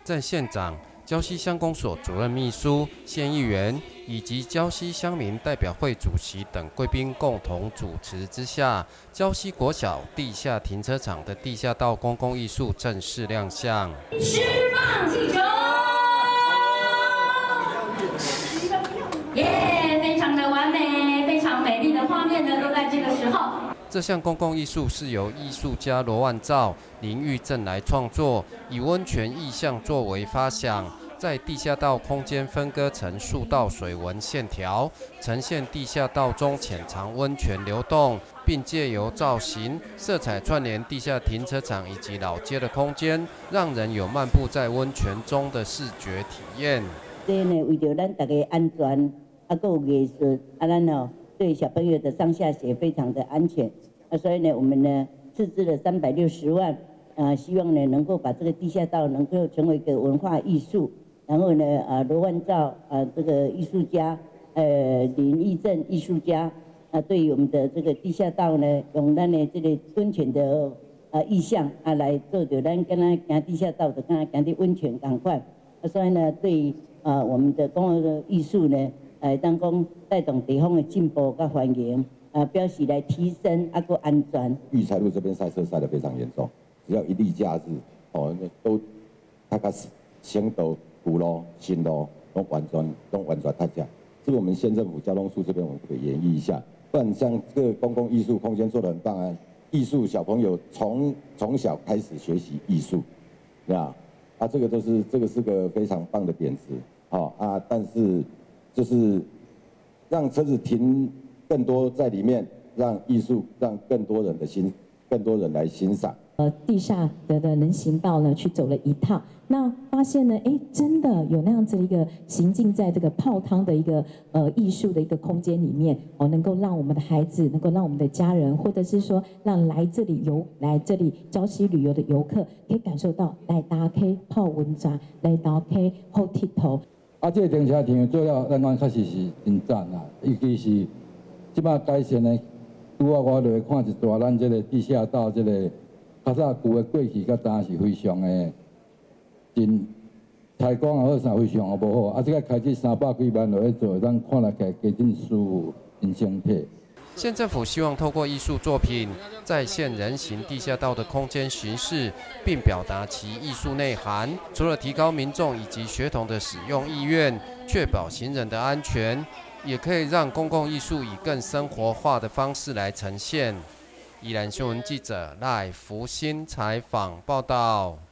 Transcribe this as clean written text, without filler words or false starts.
镇县长、礁溪乡公所主任秘书、县议员以及礁溪乡民代表会主席等贵宾共同主持之下，礁溪国小地下停车场的地下道公共艺术正式亮相。 释放气球，耶，非常的完美，非常美丽的画面呢，都在这个时候。 这项公共艺术是由艺术家罗万照、林玉正来创作，以温泉意象作为发想，在地下道空间分割成数道水纹线条，呈现地下道中潜藏温泉流动，并借由造型、色彩串联地下停车场以及老街的空间，让人有漫步在温泉中的视觉体验。 这呢，为着咱大家安全，还有艺术，咱对小朋友的上下学非常的安全，所以呢，我们呢斥资了360万，希望呢能够把这个地下道能够成为一个文化艺术，然后呢，罗万照这个艺术家，林义正艺术家，对于我们的这个地下道呢，用咱的这个温泉的意象来做着咱跟咱行地下道的，跟咱行的温泉同款，所以呢，对于我们的公共的艺术呢。当讲带动地方的进步跟繁荣，表示来提升还个安全。 育才路这边塞车塞得非常严重，只要一例假日，都大概新道、古路、新路都完全塌下。这个我们县政府交通处这边我们可以研议一下，不然像这个公共艺术空间做得很棒啊，艺术小朋友从小开始学习艺术，这个是个非常棒的点子，但是。就是让车子停更多在里面，让艺术让更多人来欣赏。 地下的人行道呢，去走了一趟，那发现呢，真的有那样子一个行进在这个泡汤的一个艺术的一个空间里面，能够让我们的孩子，能够让我们的家人，或者是说让来这里礁溪旅游的游客，可以感受到来打开泡温泉，来打开好剃头。 这个停车场做了，咱讲确实是真赞啦。尤其是即摆改善的，拄啊我落看一段咱这个地下道，这个较早旧的过去，甲当是非常的真采光也好，啥非常的无好。这个开支300几万落去做，咱看来加真舒服，真生态。 县政府希望透过艺术作品，再现人行地下道的空间形式，并表达其艺术内涵。除了提高民众以及学童的使用意愿，确保行人的安全，也可以让公共艺术以更生活化的方式来呈现。宜兰新闻记者赖福新采访报道。